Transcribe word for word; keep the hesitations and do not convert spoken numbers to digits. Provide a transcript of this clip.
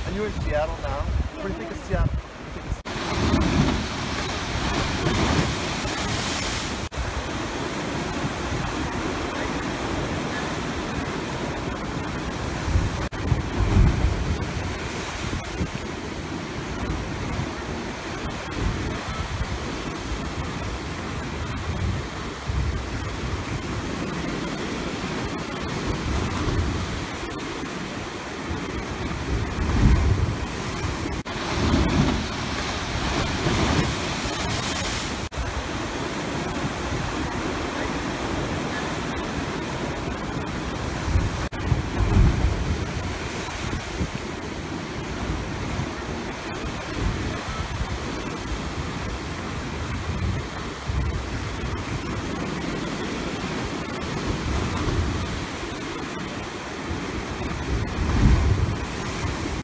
And you're in Seattle now. What do you think of Seattle?